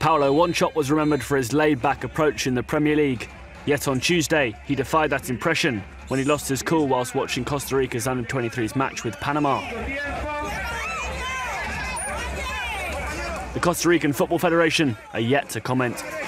Paulo Wanchope was remembered for his laid-back approach in the Premier League. Yet on Tuesday, he defied that impression when he lost his cool whilst watching Costa Rica's under-23s match with Panama. The Costa Rican Football Federation are yet to comment.